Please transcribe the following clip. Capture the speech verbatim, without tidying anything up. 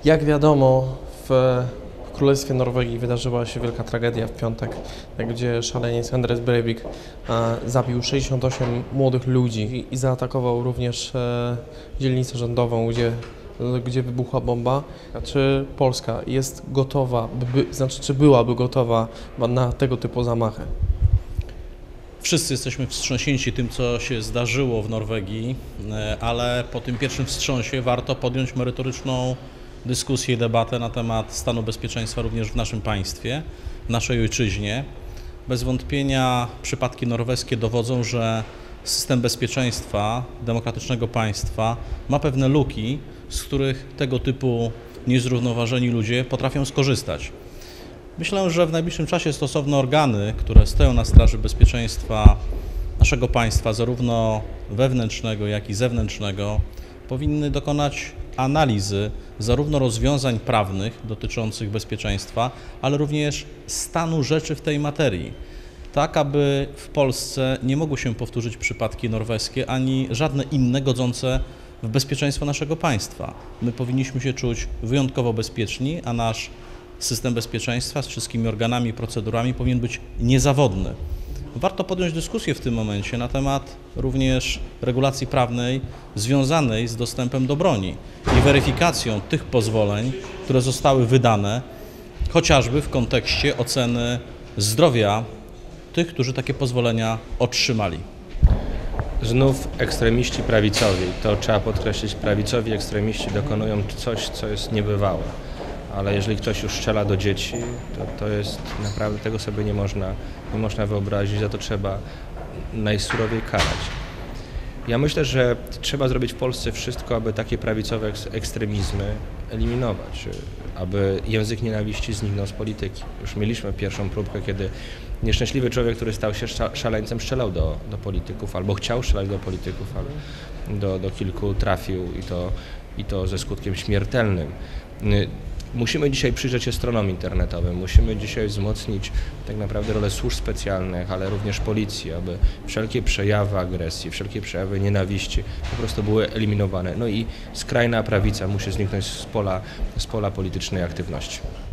Jak wiadomo, w Królestwie Norwegii wydarzyła się wielka tragedia w piątek, gdzie szaleniec Anders Breivik zabił sześćdziesiąt osiem młodych ludzi i zaatakował również dzielnicę rządową, gdzie, gdzie wybuchła bomba. Czy Polska jest gotowa, by, znaczy czy byłaby gotowa na tego typu zamachy? Wszyscy jesteśmy wstrząśnięci tym, co się zdarzyło w Norwegii, ale po tym pierwszym wstrząsie warto podjąć merytoryczną dyskusję i debatę na temat stanu bezpieczeństwa również w naszym państwie, w naszej ojczyźnie. Bez wątpienia przypadki norweskie dowodzą, że system bezpieczeństwa demokratycznego państwa ma pewne luki, z których tego typu niezrównoważeni ludzie potrafią skorzystać. Myślę, że w najbliższym czasie stosowne organy, które stoją na straży bezpieczeństwa naszego państwa, zarówno wewnętrznego, jak i zewnętrznego, powinny dokonać analizy zarówno rozwiązań prawnych dotyczących bezpieczeństwa, ale również stanu rzeczy w tej materii, tak aby w Polsce nie mogły się powtórzyć przypadki norweskie ani żadne inne godzące w bezpieczeństwo naszego państwa. My powinniśmy się czuć wyjątkowo bezpieczni, a nasz system bezpieczeństwa z wszystkimi organami i procedurami powinien być niezawodny. Warto podjąć dyskusję w tym momencie na temat również regulacji prawnej związanej z dostępem do broni i weryfikacją tych pozwoleń, które zostały wydane, chociażby w kontekście oceny zdrowia tych, którzy takie pozwolenia otrzymali. Znów ekstremiści prawicowi, to trzeba podkreślić, prawicowi ekstremiści dokonują coś, co jest niebywałe. Ale jeżeli ktoś już strzela do dzieci, to, to jest naprawdę, tego sobie nie można, nie można wyobrazić, za to trzeba najsurowiej karać. Ja myślę, że trzeba zrobić w Polsce wszystko, aby takie prawicowe ekstremizmy eliminować, aby język nienawiści zniknął z polityki. Już mieliśmy pierwszą próbkę, kiedy nieszczęśliwy człowiek, który stał się szaleńcem, strzelał do, do polityków, albo chciał strzelać do polityków, ale do, do kilku trafił i to, i to ze skutkiem śmiertelnym. Musimy dzisiaj przyjrzeć się stronom internetowym, musimy dzisiaj wzmocnić tak naprawdę rolę służb specjalnych, ale również policji, aby wszelkie przejawy agresji, wszelkie przejawy nienawiści po prostu były eliminowane. No i skrajna prawica musi zniknąć z pola, z pola politycznej aktywności.